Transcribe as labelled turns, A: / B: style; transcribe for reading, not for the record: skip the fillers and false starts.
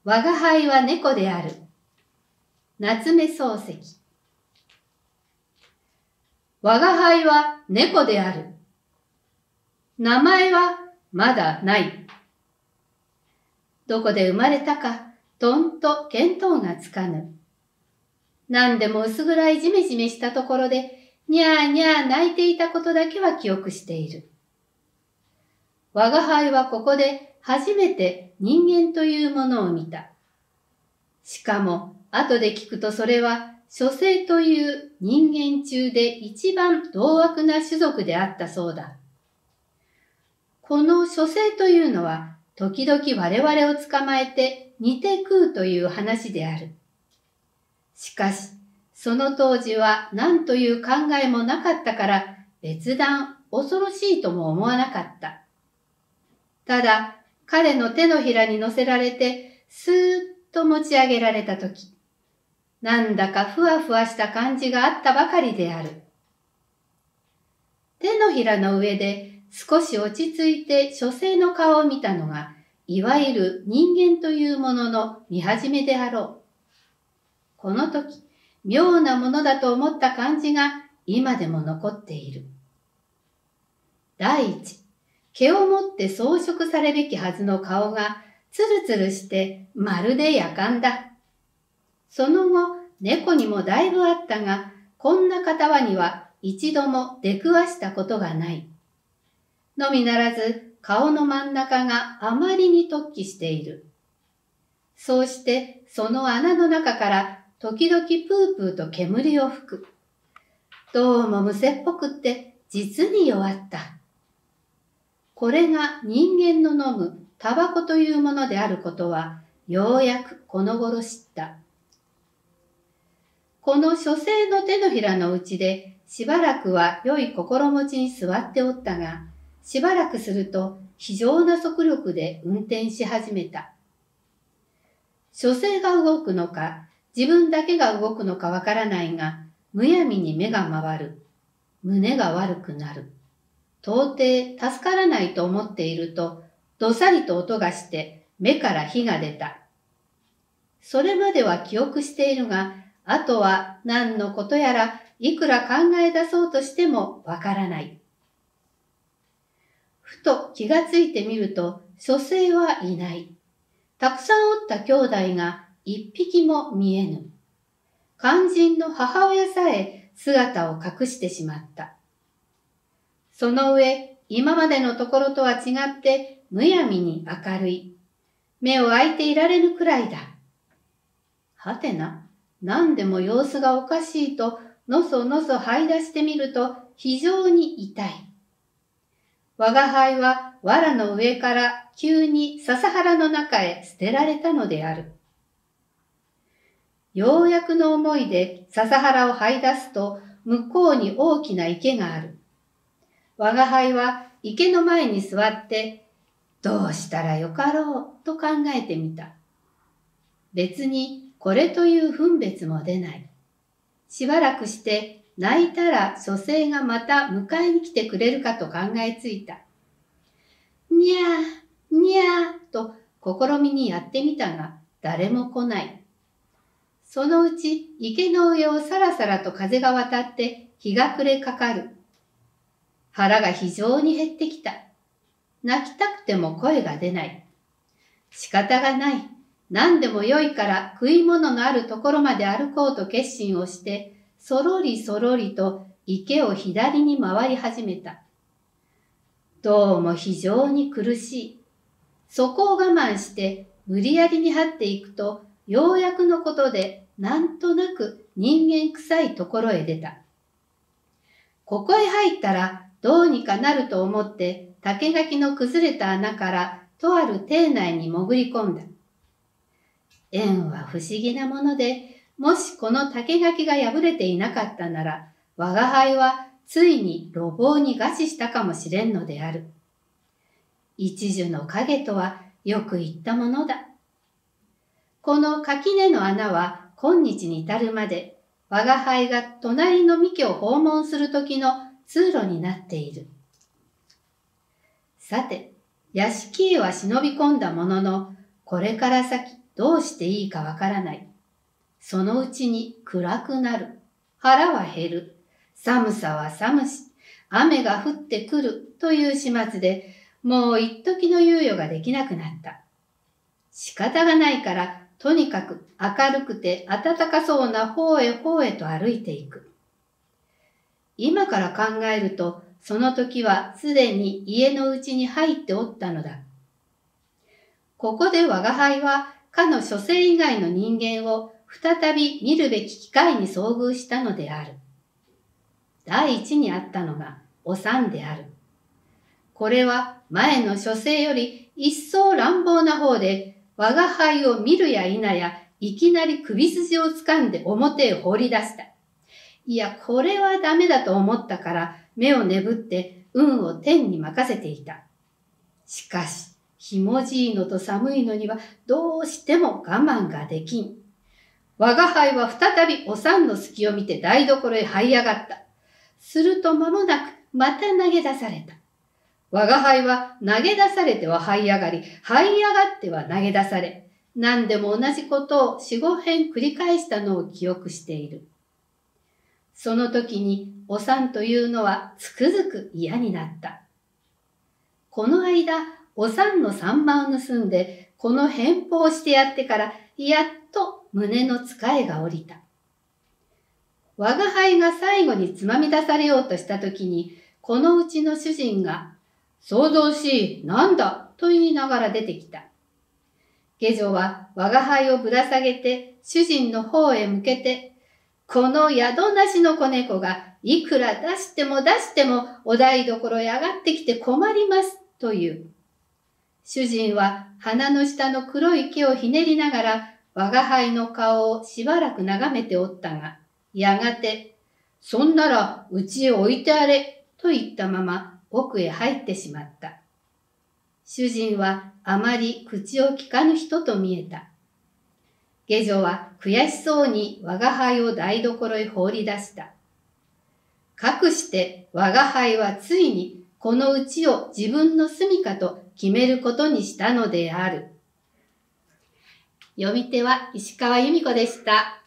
A: 我が輩は猫である。夏目漱石。我が輩は猫である。名前はまだない。どこで生まれたか、とんと見当がつかぬ。何でも薄暗いじめじめしたところで、にゃーにゃー泣いていたことだけは記憶している。我が輩はここで初めて人間というものを見た。しかも、後で聞くとそれは、書生という人間中で一番同悪な種族であったそうだ。この書生というのは、時々我々を捕まえて煮て食うという話である。しかし、その当時は何という考えもなかったから別段恐ろしいとも思わなかった。ただ、彼の手のひらに乗せられてスーッと持ち上げられたとき、なんだかふわふわした感じがあったばかりである。手のひらの上で少し落ち着いて書生の顔を見たのが、いわゆる人間というものの見始めであろう。この時、妙なものだと思った感じが今でも残っている。第一、毛をもって装飾されべきはずの顔がつるつるしてまるでやかんだ。その後、猫にもだいぶあったが、こんな片には一度も出くわしたことがない。のみならず、顔の真ん中があまりに突起している。そうして、その穴の中から時々プープーと煙を吹く。どうもむせっぽくって実に弱った。これが人間の飲むタバコというものであることは、ようやくこの頃知った。この書生の手のひらのうちでしばらくは良い心持ちに座っておったが、しばらくすると非常な速力で運転し始めた。書生が動くのか、自分だけが動くのかわからないが、むやみに目が回る。胸が悪くなる。到底助からないと思っていると、どさりと音がして目から火が出た。それまでは記憶しているが、あとは何のことやらいくら考え出そうとしてもわからない。ふと気がついてみると、書生はいない。たくさんおった兄弟が一匹も見えぬ。肝心の母親さえ姿を隠してしまった。その上、今までのところとは違ってむやみに明るい。目を開いていられぬくらいだ。はてな。何でも様子がおかしいとのそのそ這い出してみると非常に痛い。我が輩は藁の上から急に笹原の中へ捨てられたのである。ようやくの思いで笹原を這い出すと向こうに大きな池がある。我が輩は池の前に座ってどうしたらよかろうと考えてみた。別にこれという分別も出ない。しばらくして泣いたら書生がまた迎えに来てくれるかと考えついた。にゃー、にゃーと試みにやってみたが誰も来ない。そのうち池の上をさらさらと風が渡って日が暮れかかる。腹が非常に減ってきた。泣きたくても声が出ない。仕方がない。何でもよいから食い物のあるところまで歩こうと決心をして、そろりそろりと池を左に回り始めた。どうも非常に苦しい。そこを我慢して無理やりに張っていくと、ようやくのことでなんとなく人間臭いところへ出た。ここへ入ったらどうにかなると思って竹垣の崩れた穴からとある邸内に潜り込んだ。縁は不思議なもので、もしこの竹垣が破れていなかったなら、我が輩はついに路傍に餓死したかもしれんのである。一樹の影とはよく言ったものだ。この垣根の穴は今日に至るまで、我が輩が隣の三家を訪問する時の通路になっている。さて、屋敷へは忍び込んだものの、これから先、 どうしていいかわからない。そのうちに暗くなる。腹は減る。寒さは寒し、雨が降ってくるという始末で、もう一時の猶予ができなくなった。仕方がないから、とにかく明るくて暖かそうな方へと歩いていく。今から考えると、その時はすでに家のうちに入っておったのだ。ここで我が輩は、かの書生以外の人間を再び見るべき機会に遭遇したのである。第一にあったのがお産である。これは前の書生より一層乱暴な方で、我が輩を見るや否や、いきなり首筋をつかんで表へ放り出した。いや、これはダメだと思ったから、目を眠って運を天に任せていた。しかし、ひもじいのと寒いのにはどうしても我慢ができん。我が輩は再びお産の隙を見て台所へ這い上がった。すると間もなくまた投げ出された。我が輩は投げ出されては這い上がり、這い上がっては投げ出され、何でも同じことを4、5遍繰り返したのを記憶している。その時にお産というのはつくづく嫌になった。この間、お産のサンマを盗んで、この返報をしてやってから、やっと胸のつかえが下りた。我が輩が最後につまみ出されようとしたときに、このうちの主人が、騒々しい、なんだ、と言いながら出てきた。下女は我が輩をぶら下げて、主人の方へ向けて、この宿なしの子猫が、いくら出してもお台所へ上がってきて困ります、という。主人は鼻の下の黒い毛をひねりながら我が輩の顔をしばらく眺めておったが、やがて、そんならうちへ置いてあれ、と言ったまま奥へ入ってしまった。主人はあまり口を聞かぬ人と見えた。下女は悔しそうに我が輩を台所へ放り出した。かくして我が輩はついにこのうちを自分の住処と決めることにしたのである。読み手は石川由美子でした。